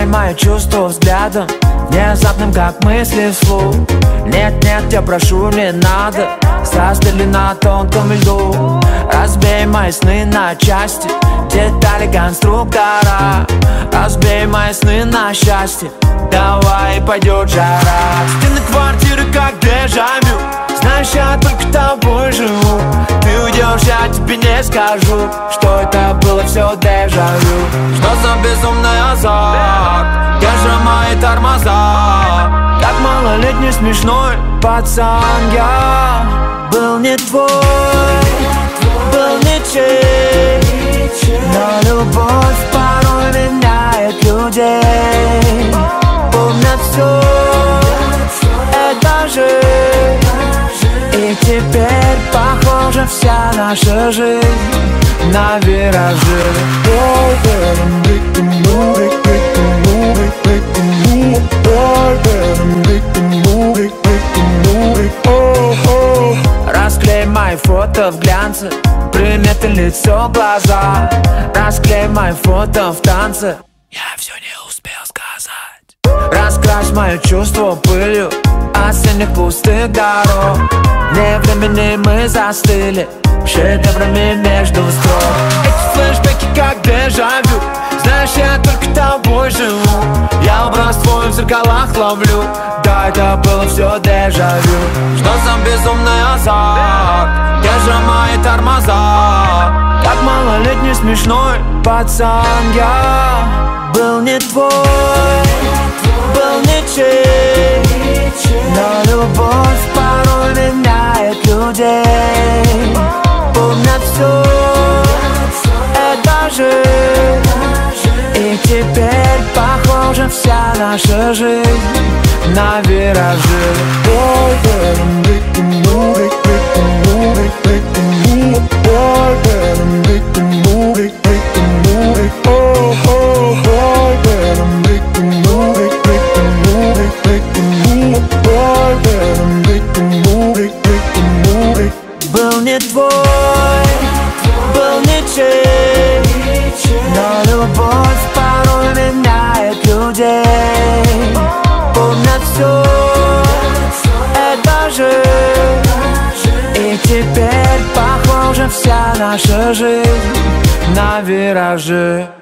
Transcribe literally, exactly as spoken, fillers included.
мои чувства взглядом, внезапным, как мысли вслух. Нет, нет, я прошу, не надо, застыли на тонком льду. Разбей мои сны на части, детали конструктора. Разбей мои сны на счастье, давай пойдет жара. Стены квартиры как дежавю, знаешь, я только тобой живу. Ты уйдешь, я тебе не скажу, что это было все дежавю. Что за безумный азарт, держи мои тормоза. Как малолетний смешной пацан я был не твой, был ничей. Но любовь порой меняет людей. Помнят все, это жизнь. И теперь похожа вся наша жизнь на виражи. Расклей мои фото в глянце, приметы лицо, глаза. Расклей мои фото в танце, я все не успел сказать. Раскрась мои чувства пылью осенних пустых дорог. Вне времени мы застыли шедеврами между строк. Эти флешбеки как дежавю, знаешь, я только тобой живу. Я образ твой в зеркалах ловлю, да, это было все дежавю. Что за безумный азарт, держи мои тормоза. Как малолетний смешной пацан я был не твой, был ничей. Но любовь порой меняет людей. Помнят все, это жизнь. И теперь похожа вся наша жизнь на виражи. Был не твой, был ничей. Но любовь порой меняет людей. Помнят все, это жизнь. И теперь похожа вся наша жизнь на виражи.